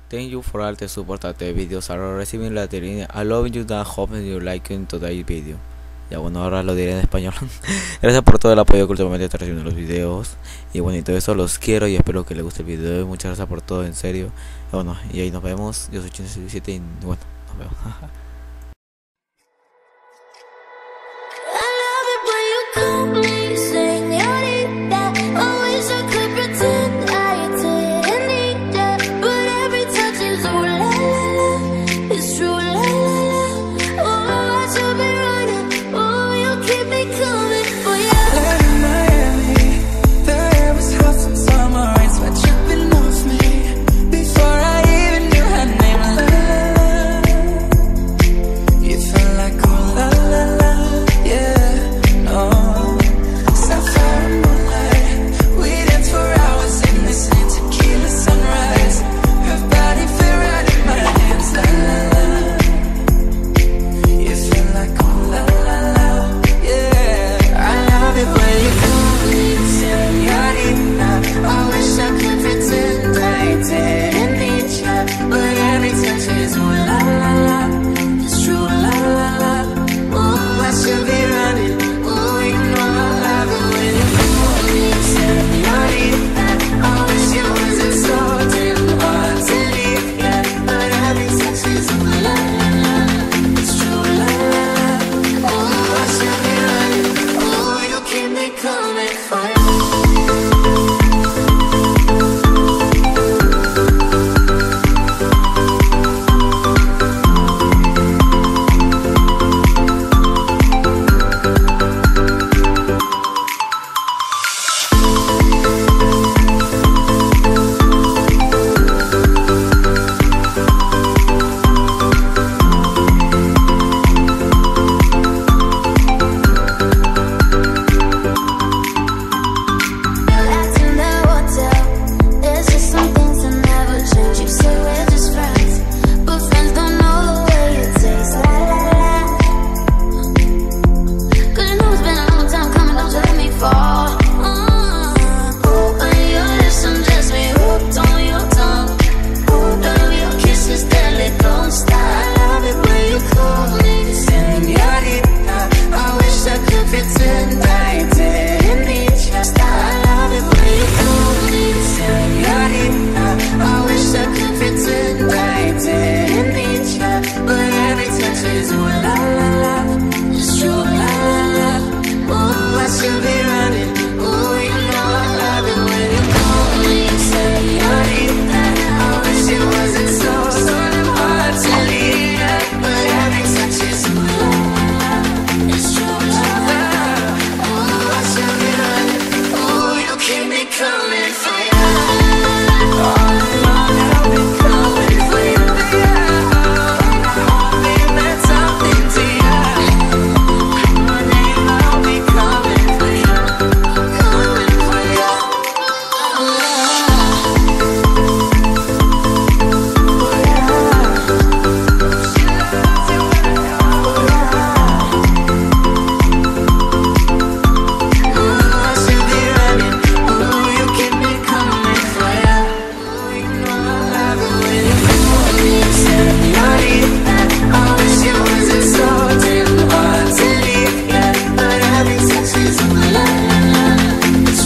Thank you for all the support that the videos are receiving lately. I love you and hope you like today's video. Ya bueno, ahora lo diré en español. Gracias por todo el apoyo que últimamente está recibiendo los videos. Y bueno, y todo eso los quiero y espero que les guste el video. Y muchas gracias por todo, en serio. Y bueno, y ahí nos vemos. Yo soy Chino7v7 y bueno, nos vemos.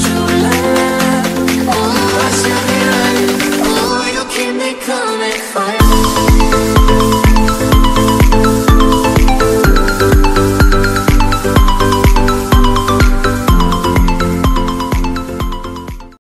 Coming fire.